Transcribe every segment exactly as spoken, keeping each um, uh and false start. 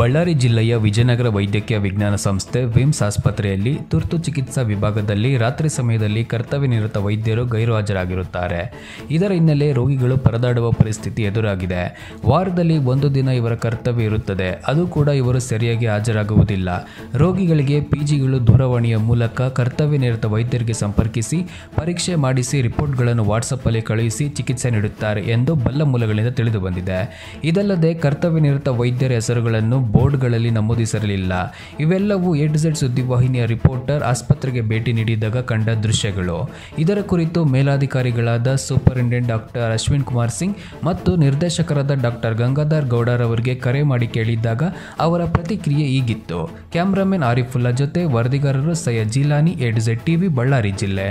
ಬಳ್ಳಾರಿ ಜಿಲ್ಲೆಯ ವಿಜಯನಗರ ವೈದ್ಯಕೀಯ ವಿಜ್ಞಾನ ಸಂಸ್ಥೆ ವಿಮ್ಸ್ ಆಸ್ಪತ್ರೆಯಲ್ಲಿ ತುರ್ತು ಚಿಕಿತ್ಸಾ ವಿಭಾಗದಲ್ಲಿ ರಾತ್ರಿ ಸಮಯದಲ್ಲಿ ಕರ್ತವ್ಯ ನಿರತ ವೈದ್ಯರು ಗೈರು ಹಾಜರಾಗಿರುತ್ತಾರೆ. ಇದರ ಹಿನ್ನೆಲೆ ರೋಗಿಗಳು ಪರದಾಡುವ ಪರಿಸ್ಥಿತಿ ಎದುರಾಗಿದೆ. ವಾರದಲ್ಲಿ ಒಂದು ದಿನ ಇವರ ಕರ್ತವ್ಯ ಇರುತ್ತದೆ, ಅದು ಕೂಡ ಇವರು ಸರಿಯಾಗಿ ಹಾಜರಾಗುವುದಿಲ್ಲ. ರೋಗಿಗಳಿಗೆ ಪಿಜಿಗಳು ದೂರವಾಣಿಯ ಮೂಲಕ ಕರ್ತವ್ಯ ನಿರತ ವೈದ್ಯರಿಗೆ ಸಂಪರ್ಕಿಸಿ ಪರೀಕ್ಷೆ ಮಾಡಿಸಿ ರಿಪೋರ್ಟ್ಗಳನ್ನು ವಾಟ್ಸಪ್ಪಲ್ಲಿ ಕಳುಹಿಸಿ ಚಿಕಿತ್ಸೆ ನೀಡುತ್ತಾರೆ ಎಂದು ಬಲ್ಲ ಮೂಲಗಳಿಂದ ತಿಳಿದು ಬಂದಿದೆ. ಇದಲ್ಲದೆ ಕರ್ತವ್ಯ ನಿರತ ವೈದ್ಯರ ಹೆಸರುಗಳನ್ನು ಬೋರ್ಡ್ಗಳಲ್ಲಿ ನಮೂದಿಸಿರಲಿಲ್ಲ. ಇವೆಲ್ಲವೂ ಎ ಟು ಝೆಡ್ ಸುದ್ದಿವಾಹಿನಿಯ ರಿಪೋರ್ಟರ್ ಆಸ್ಪತ್ರೆಗೆ ಭೇಟಿ ನೀಡಿದಾಗ ಕಂಡ ದೃಶ್ಯಗಳು. ಇದರ ಕುರಿತು ಮೇಲಾಧಿಕಾರಿಗಳಾದ ಸೂಪರಿಂಟೆಂಡೆಂಟ್ ಡಾಕ್ಟರ್ ಅಶ್ವಿನ್ ಕುಮಾರ್ ಸಿಂಗ್ ಮತ್ತು ನಿರ್ದೇಶಕರಾದ ಡಾಕ್ಟರ್ ಗಂಗಾಧರ್ ಗೌಡರವರಿಗೆ ಕರೆ ಮಾಡಿ ಕೇಳಿದ್ದಾಗ ಅವರ ಪ್ರತಿಕ್ರಿಯೆ ಹೀಗಿತ್ತು. ಕ್ಯಾಮ್ರಾಮನ್ ಆರಿಫುಲ್ಲಾ ಜೊತೆ ವರದಿಗಾರರು Syed Jilani, A to Z TV, Ballari ಜಿಲ್ಲೆ.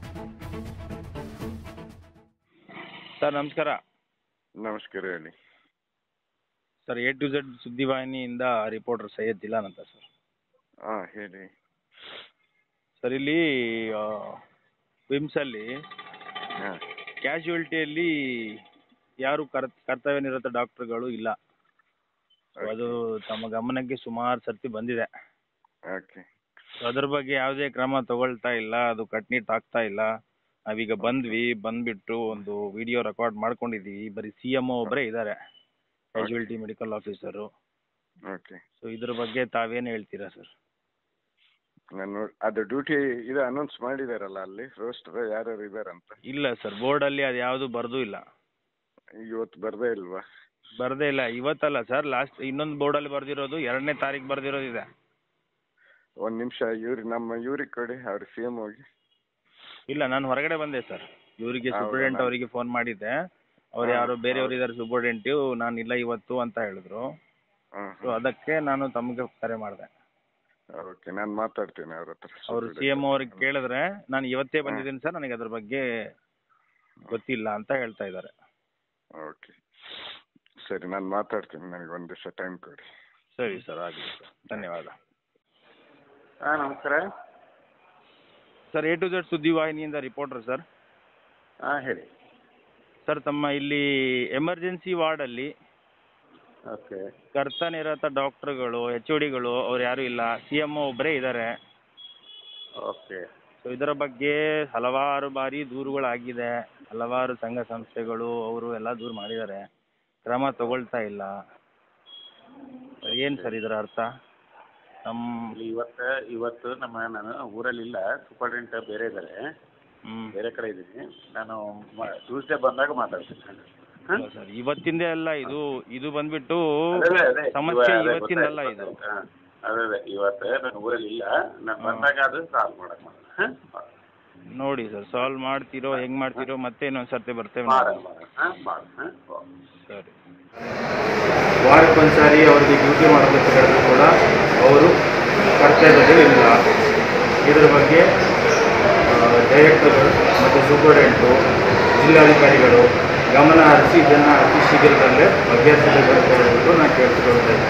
ಸರ್ ನಮಸ್ಕಾರ. ನಮಸ್ಕಾರ, ಹೇಳಿ ಸರ್. ಎ ಟು ಝೆಡ್ ಸುದ್ದಿವಾಹಿನಿಯಿಂದ ರಿಪೋರ್ಟರ್ ಸೈಯದ್ ಜಿಲಾನ್ ಅಂತ ಸರ್. ಹಾಂ, ಹೇಳಿ ಸರ್. ಇಲ್ಲಿ ವಿಮ್ಸಲ್ಲಿ ಹಾಂ ಕ್ಯಾಶುಯಾಲಿಟಿಯಲ್ಲಿ ಯಾರು ಕರ್ ಕರ್ತವ್ಯ ನಿರತ ಡಾಕ್ಟರ್ಗಳು ಇಲ್ಲ. ಅದು ತಮ್ಮ ಗಮನಕ್ಕೆ ಸುಮಾರು ಸರ್ತಿ ಬಂದಿದೆ. ಓಕೆ. ಅದ್ರ ಬಗ್ಗೆ ಯಾವುದೇ ಕ್ರಮ ತಗೊಳ್ತಾ ಇಲ್ಲ, ಅದು ಕಟ್ನಿಟ್ಟಾಗ್ತಾ ಇಲ್ಲ. ನಾವೀಗ ಬಂದ್ವಿ, ಬಂದ್ಬಿಟ್ಟು ಒಂದು ವಿಡಿಯೋ ರೆಕಾರ್ಡ್ ಮಾಡ್ಕೊಂಡಿದ್ದೀವಿ. ಬರೀ ಸಿ ಎಮ್ ಒ ಒಬ್ಬರೇ ಇದ್ದಾರೆ, casualty medical officer. Okay. So ಇದ್ರ ಬಗ್ಗೆ ತಾವೇನು ಹೇಳ್ತೀರಾ ಸರ್? ನಾನು ಅದು ಡ್ಯೂಟಿ ಇದು ಅನೌನ್ಸ್ ಮಾಡಿದಾರಲ್ಲ ಅಲ್ಲಿ ರೋಸ್ಟರ್ ಯಾರ್ಯಾರು ಇದಾರಂತ? ಇಲ್ಲ ಸರ್, ಬೋರ್ಡಲ್ಲಿ ಅದು ಯಾವುದು ಬರೆದೂ ಇಲ್ಲ. ಇವತ್ತು ಬರದೇ ಇಲ್ವಾ? ಬರದೇ ಇಲ್ಲ. ಇವತ್ತಲ್ಲ ಸರ್, ಲಾಸ್ಟ್ ಇನ್ನೊಂದು ಬೋರ್ಡಲ್ಲಿ ಬರೆದಿರೋದು ಎರಡನೇ ತಾರೀಕು ಬರೆದಿರೋದಿದೆ. ಒಂದು ನಿಮಿಷ, ಇವ್ರಿ ನಮ್ಮ ಇವ್ರಿಗೆ ಕೊಡಿ, ಅವ್ರ ಸಿ ಎಮ್ ಹೋಗಿ. ಇಲ್ಲ, ನಾನು ಹೊರಗಡೆ ಬಂದೆ ಸರ್. ಇವರಿಗೆ ಸೂಪರ್ಡೆಂಟ್ ಅವರಿಗೆ ಫೋನ್ ಮಾಡಿದ್ದೆ. ಅವ್ರು ಯಾರು ಬೇರೆಯವರು ಇದ್ದಾರೆ ಸೂಪರ್ಡೆಂಟು, ನಾನು ಇಲ್ಲ ಇವತ್ತು ಅಂತ ಹೇಳಿದ್ರು. ಸೊ ಅದಕ್ಕೆ ನಾನು ತಮಗೆ ಕರೆ ಮಾಡಿದೆ. ಓಕೆ, ನಾನು ಮಾತಾಡ್ತೀನಿ ಅವ್ರ ಹತ್ರ. ಅವರು ಸಿ ಎಮ್ ಅವ್ರಿಗೆ ಕೇಳಿದ್ರೆ ನಾನು ಇವತ್ತೇ ಬಂದಿದ್ದೀನಿ ಸರ್, ನನಗೆ ಅದ್ರ ಬಗ್ಗೆ ಗೊತ್ತಿಲ್ಲ ಅಂತ ಹೇಳ್ತಾ ಇದ್ದಾರೆ. ಓಕೆ, ಸರಿ, ನಾನು ಮಾತಾಡ್ತೀನಿ. ನನಗೆ ಒಂದು ದಿವಸ ಟೈಮ್ ಕೊಡಿ. ಸರಿ ಸರ್, ಆಗಲಿ ಸರ್, ಧನ್ಯವಾದ. ಹಾಂ, ನಮಸ್ಕಾರ ಸರ್. ಎ ಟು ಝೆಡ್ ಸುದ್ದಿವಾಹಿನಿಯಿಂದ ರಿಪೋರ್ಟರ್ ಸರ್. ಹಾಂ, ಹೇಳಿ ಸರ್. ತಮ್ಮ ಇಲ್ಲಿ ಎಮರ್ಜೆನ್ಸಿ ವಾರ್ಡಲ್ಲಿ ಓಕೆ ಕರ್ತನಿರತ ಡಾಕ್ಟರ್ಗಳು, ಎಚ್ ಒ ಡಿಗಳು ಅವ್ರು ಯಾರೂ ಇಲ್ಲ, ಸಿ ಎಮ್ ಒ ಒಬ್ಬರೇ ಇದ್ದಾರೆ. ಓಕೆ. ಸೊ ಇದರ ಬಗ್ಗೆ ಹಲವಾರು ಬಾರಿ ದೂರುಗಳಾಗಿದೆ. ಹಲವಾರು ಸಂಘ ಸಂಸ್ಥೆಗಳು ಅವರು ಎಲ್ಲ ದೂರು ಮಾಡಿದ್ದಾರೆ, ಕ್ರಮ ತಗೊಳ್ತಾ ಇಲ್ಲ. ಏನು ಸರ್ ಇದರ ಅರ್ಥ? ನಮ್ಮ ಇವತ್ತು ಇವತ್ತು ನಮ್ಮ ನಾನು ಊರಲ್ಲಿಲ್ಲ, ಸೂಪರ್ಡೆಂಟ್ ಬೇರೆ ಇದ್ದಾರೆ, ಬೇರೆ ಕಡೆ ಇದ್ದೀನಿ. ನಾನು ಟ್ಯೂಸ್ಡೇ ಬಂದಾಗ ಮಾತಾಡ್ತೀನಿ ಸರ್. ಇವತ್ತಿಂದೇ ಅಲ್ಲ ಇದು, ಇದು ಬಂದ್ಬಿಟ್ಟು ಸಮಸ್ಯೆ ಇವತ್ತಿಂದಲ್ಲ ಇದು. ಅದೇ ಅದೇ ಇವತ್ತು ನಾನು ಊರಲ್ಲಿ ಇಲ್ಲ, ನಾನು ಬಂದಾಗ ಅದು ಸಾಲ್ವ್ ಮಾಡಕ್ಕೆ ಮಾಡೋಣ. ನೋಡಿ ಸರ್, ಸಾಲ್ವ್ ಮಾಡ್ತಿರೋ ಹೆಂಗೆ ಮಾಡ್ತಿರೋ ಮತ್ತೆ ಇನ್ನೊಂದು ಸರ್ತಿ ಬರ್ತೇವೆ. ಸರಿ. ವಾರಕ್ಕೊಂದ್ಸಾರಿ ಅವರಿಗೆ ಡ್ಯೂಟಿ ಮಾಡೋದಕ್ಕೆ ಹೇಳಿದ್ರು ಕೂಡ ಅವರು ಕರ್ತವ್ಯದಲ್ಲಿ ಇಲ್ಲ. ಇದರ ಬಗ್ಗೆ ಡೈರೆಕ್ಟರ್ಗಳು ಮತ್ತು ಸೂಪರ್ಡೆಂಟು, ಜಿಲ್ಲಾಧಿಕಾರಿಗಳು ಗಮನ ಹರಿಸಿ ಇದನ್ನು ಅತಿ ಶೀಘ್ರದಲ್ಲೇ ಬಗೆಹರಿಸಬೇಕು ಅಂತ ಹೇಳ್ಬಿಟ್ಟು ನಾನು ಕೇಳ್ತಿರೋದು.